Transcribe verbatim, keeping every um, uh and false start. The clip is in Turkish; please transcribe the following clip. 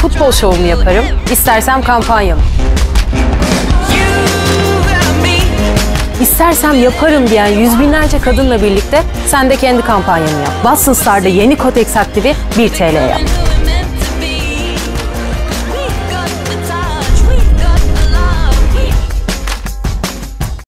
futbol şovumu yaparım, istersem kampanyamı. İstersem yaparım diyen yüz binlerce kadınla birlikte sen de kendi kampanyanı yap. Watsons'larda yeni Kotex aktifi bir T L'ye yap.